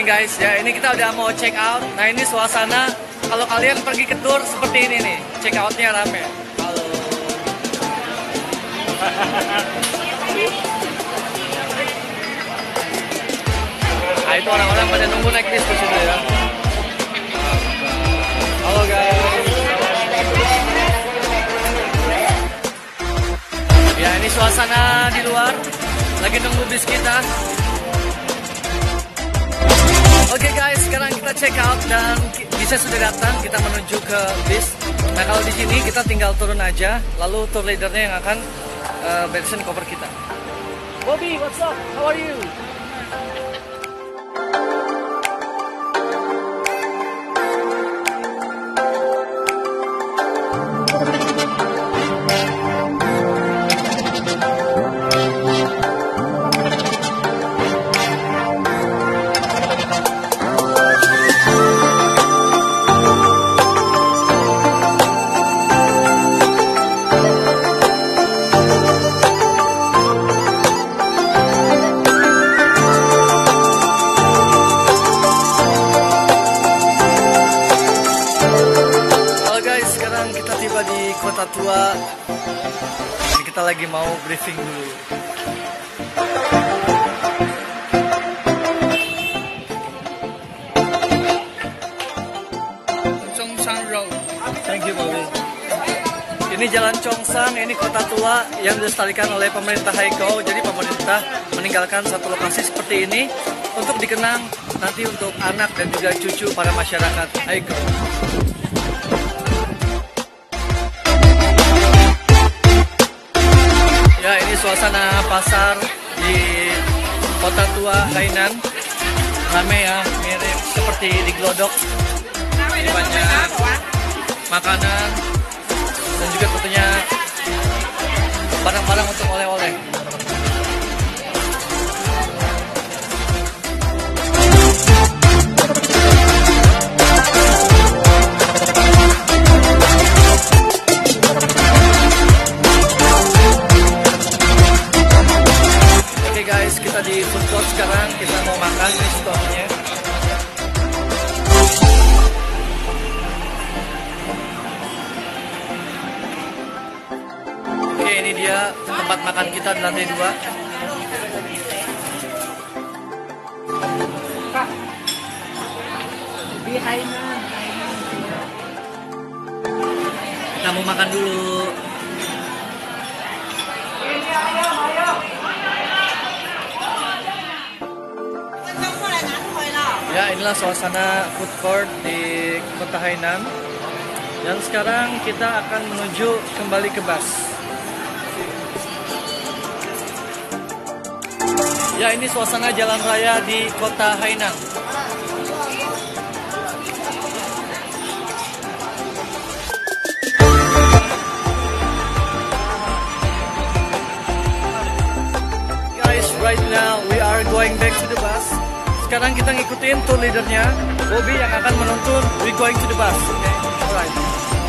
morning guys. Ya, ini kita udah mau check out. Nah, ini suasana kalau kalian pergi ke tour seperti ini nih. Check outnya rame. Halo. Nah, itu orang-orang pada nunggu naik bis tuh sudah ya. Halo guys. Ya, ini suasana di luar. Lagi nunggu bis kita. Oke guys, sekarang kita check out dan bisnya sudah datang. Kita menuju ke bis. Nah, kalau di sini kita tinggal turun aja. Lalu tour leadernya yang akan beresin cover kita. Bobby, what's up? How are you? Kita tiba di Kota Tua. Ini kita lagi mau briefing dulu. Chongsang Road. Thank you, Bobby. Ini Jalan Chongsang, ini Kota Tua yang dilestarikan oleh pemerintah Haikou. Jadi pemerintah meninggalkan satu lokasi seperti ini untuk dikenang nanti untuk anak dan juga cucu para masyarakat Haikou. Ya, ini suasana pasar di Kota Tua Hainan. Rame ya, mirip seperti di Glodok. Banyak makanan dan juga tentunya barang-barang untuk oleh-oleh. Guys, kita di food court sekarang, kita mau makan di stoknya. Oke, ini dia tempat makan kita di lantai 2. Di Hainan. Kita mau makan dulu. Ya, inilah suasana food court di Kota Hainan. Dan sekarang kita akan menuju kembali ke bus. Ya, ini suasana jalan raya di Kota Hainan. Guys, right now we are going back to the bus. Sekarang kita ngikutin tour leadernya, Bobby yang akan menuntun we going to the bus. Okay, alright.